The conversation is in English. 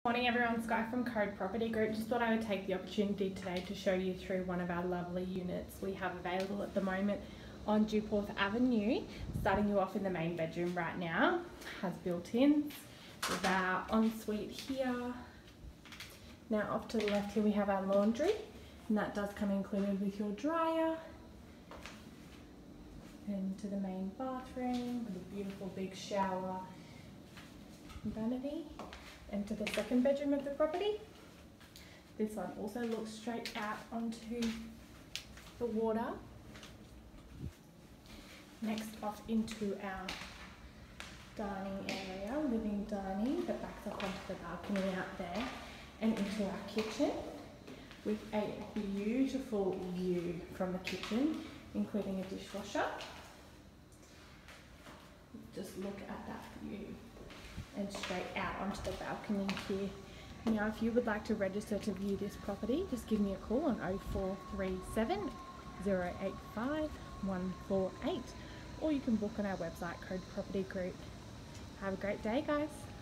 Morning everyone, Sky from Code Property Group. Just thought I would take the opportunity today to show you through one of our lovely units we have available at the moment on Dewporth Avenue. Starting you off in the main bedroom right now, has built-ins with our ensuite here. Now off to the left here we have our laundry, and that does come included with your dryer. And to the main bathroom with a beautiful big shower and vanity. And to the second bedroom of the property. This one also looks straight out onto the water. Next off into our dining area, living dining, that backs up onto the balcony out there, and into our kitchen with a beautiful view from the kitchen, including a dishwasher. Just look at that view. And straight out onto the balcony here. Now if you would like to register to view this property, just give me a call on 0437 085 148, or you can book on our website, Code Property Group. Have a great day, guys.